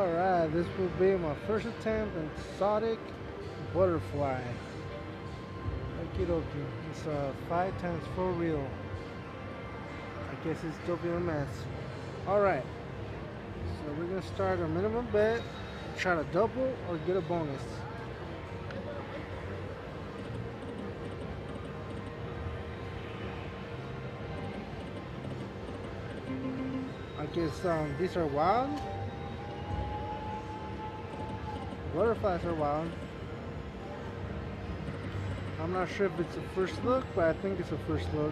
Alright, this will be my first attempt in exotic butterfly. Okie dokie. It's a 5 times 4 reel. I guess it's WMS. Alright, so we're gonna start a minimum bet, try to double or get a bonus. I guess these are wild. Butterflies are wild. I'm not sure if it's a first look, but I think it's a first look.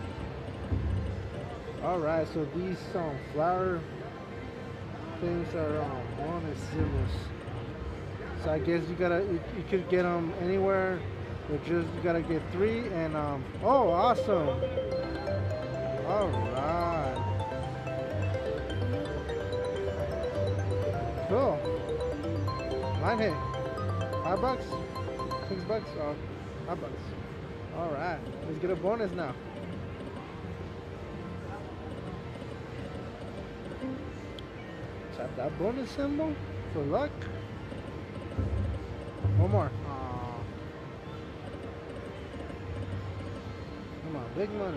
Alright, so these flower things are one and zeros. So I guess you could get them anywhere, but just you gotta get 3 and oh, awesome! Alright, cool. Line hit. $5, $6, oh, $5. Alright, let's get a bonus now. Tap that bonus symbol for luck. One more. Aww. Come on, big money.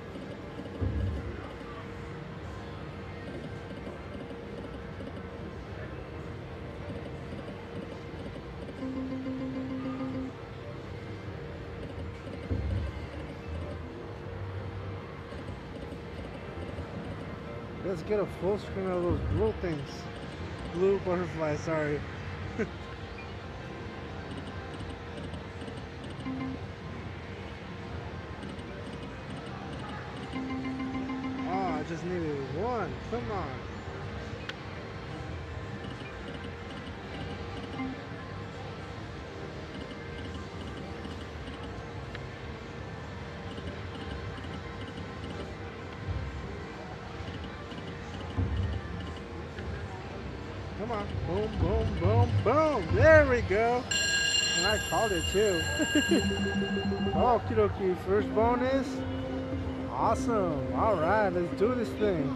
Let's get a full screen of those blue things. Blue butterflies, sorry. Oh, I just needed one. Come on. Come on. Boom, boom, boom, boom. There we go. And I called it too. Okie dokie. First bonus. Awesome. Alright, let's do this thing.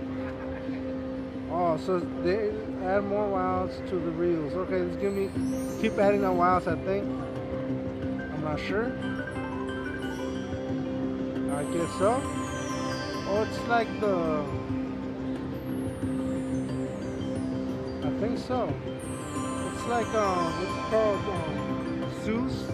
Oh, so they add more wilds to the reels. Okay, let's keep adding on wilds, I think. I'm not sure. I guess so. Oh, it's like I think so. It's like what's called Zeus.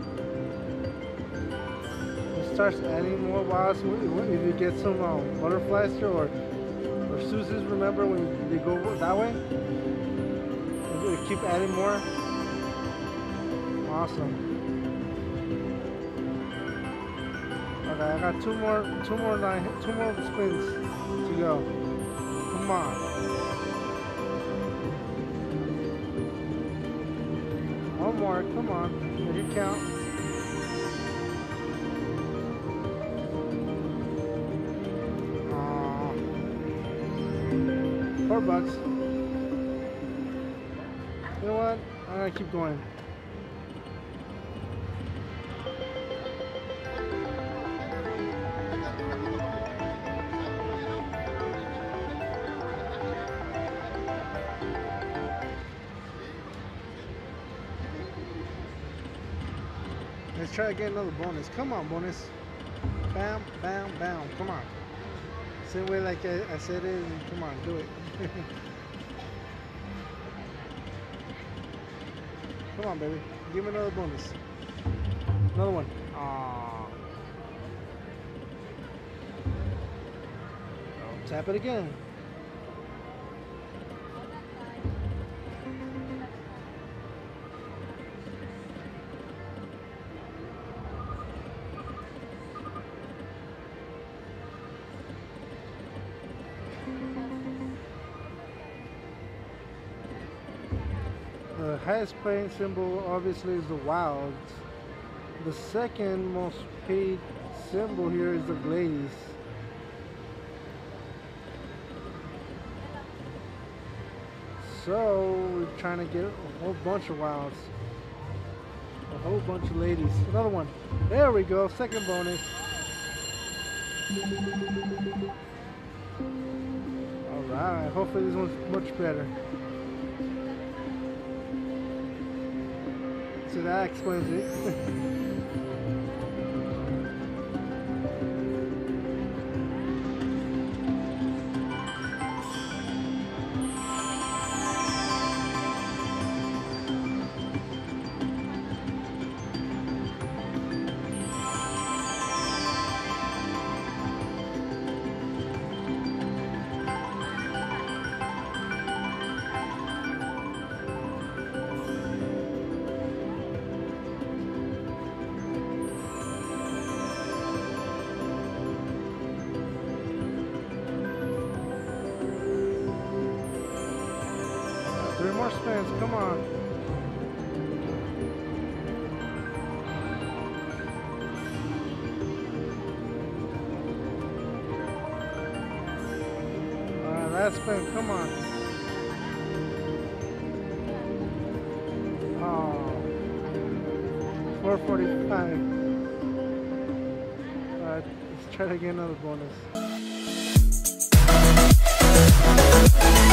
It starts adding more wilds if you get some butterflies here or Zeus's. Remember when they go that way? They keep adding more. Awesome. Okay, I got two more spins to go. Come on. One more, come on, make it count. $4. You know what? I'm gonna keep going. Let's try to get another bonus. Come on, bonus. Bam, bam, bam. Come on. Same way like I said it. Come on, do it. Come on, baby. Give me another bonus. Another one. Aww. Oh, tap it again. The highest paying symbol obviously is the wilds. The second most paid symbol here is the glaze. So we're trying to get a whole bunch of wilds. A whole bunch of ladies. Another one. There we go. Second bonus. Alright. Hopefully this one's much better. So that explains it. 3 more spins, come on. Alright, last spin, come on. Oh, 445. Alright, let's try to get another bonus.